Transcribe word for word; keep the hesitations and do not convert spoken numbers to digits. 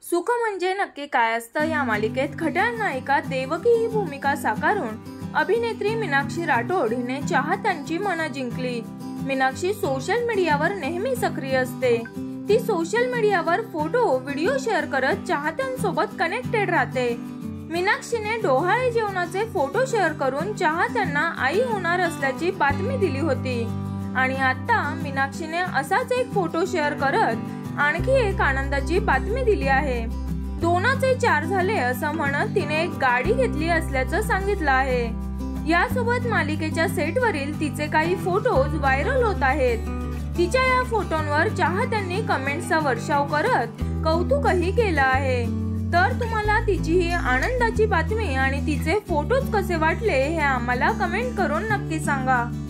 सुख म्हणजे नक्की काय असतं या मालिकेत खट्याळ नायिका देवकी ही भूमिका साकारून अभिनेत्री मीनाक्षी राठोड हिने चाहत्यांची मनं जिंकली। मीनाक्षी सोशल मीडियावर नेहमी सक्रिय असते। ती सोशल मीडियावर फोटो व्हिडिओ शेअर करत चाहत्यांसोबत कनेक्टेड राहते। मीनाक्षीने डोहाळे जेवणाचे फोटो शेअर करून चाहत्यांना आई होणार असल्याची बातमी दिली होती आणि आता मीनाक्षीने असाच एक फोटो शेअर करत आणखी एक आनंदाची बातमी दिली आहे। दोनाचे चार झाले असं म्हणत तिने एक गाडी घेतली असल्याचं सांगितलं आहे। यासोबत मालिकेच्या सेटवरील तिचे काही फोटोज व्हायरल होत आहेत। तिच्या या फोटोंवर चाहत्यांनी कमेंट्सचा वर्षाव करत कौतुकही केलं आहे। तर तुम्हाला तिची ही आनंदाची बातमी आणि तिचे फोटोज कसे वाटले हे आम्हाला कमेंट करून नक्की सांगा।